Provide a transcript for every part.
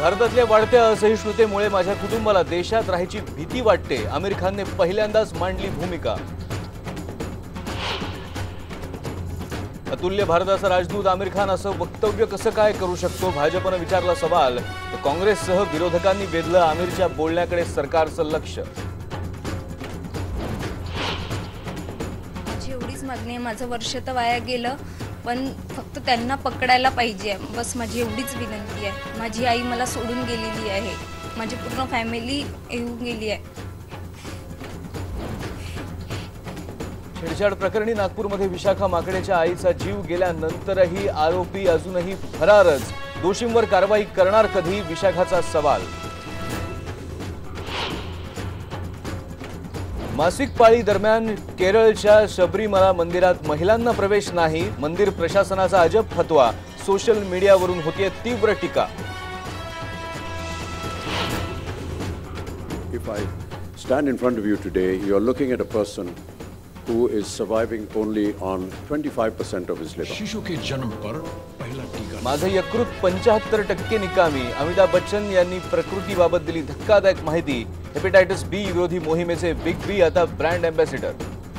भारतातल्या वाढत्या असहिष्णुतेमुळे माझ्या कुटुंबाला देशात राहायची भीती वाटते, आमिर खानने पहिल्यांदाच मांडली भूमिका। अतुल्य भारताचा राजदूत आमिर खान असं वक्तव्य कसं काय करू शकतो, भाजपने विचारला सवाल। काँग्रेससह विरोधकांनी वेधलं आमिरच्या बोलण्याकडे सरकारचं लक्ष। एवढीच मागणी आहे, माझं वर्ष तर वाया गेलं, पण फक्त त्यांना पकडायला पाहिजे, बस माझी एवढीच विनंती आहे। माझी आई मला सोडून गेलेली आहे, माझी पूर्ण फॅमिली येऊन गेली आहे। छेडछाड प्रकरणी नागपूरमध्ये विशाखा माकडेच्या आईचा जीव गेल्यानंतरही आरोपी अजूनही फरारच, दोषींवर कारवाई करणार कधी, विशाखाचा सवाल। मासिक पाळी दरम्यान केरळच्या शबरीमला मंदिरात महिलांना प्रवेश नाही, मंदिर प्रशासनाचा अजब फतवा, सोशल मीडियावरून होतीये तीव्र टीका। If I stand in front of you today, you are looking at a person who is surviving only on 25% of his liver. शिशु के जन्म पर पहला टीका। माझं यकृत 75% निकामी, अमिताभ बच्चन यांनी प्रकृतीबाबत दिली धक्कादायक माहिती। हेपेटायटिस बी विरोधी मोहिमेचे बिग बी आता ब्रँड अँबॅसिडर।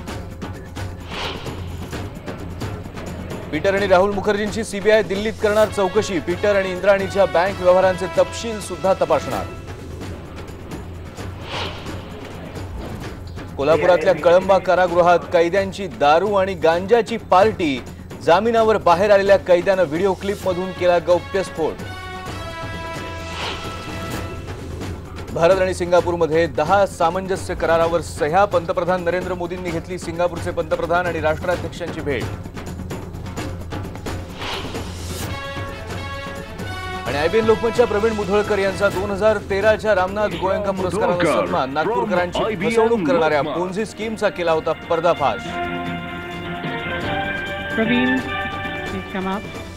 पीटर आणि राहुल मुखर्जींची सीबीआय दिल्लीत करणार चौकशी, पीटर आणि इंद्राणीच्या बँक व्यवहारांचे तपशील सुद्धा तपासणार। कोल्हापुरातल्या कळंबा कारागृहात कैद्यांची दारू आणि गांजाची पार्टी, जामिनावर बाहेर आलेल्या कैद्यानं व्हिडिओ क्लिपमधून केला गौप्यस्फोट। भारत आणि सिंगापूरमध्ये 10 सामंजस्य करारावर सह्या, पंतप्रधान नरेंद्र मोदींनी घेतली सिंगापूरचे पंतप्रधान आणि राष्ट्राध्यक्षांची भेट। आणि आयबीएन लोकमतच्या प्रवीण मुधोळकर यांचा 2013च्या रामनाथ गोयंका पुरस्काराने सन्मान, नागपूरकरांची फसवणूक करणाऱ्या पोन्झी स्कीमचा केला होता पर्दाफाश। Praveen, please come up.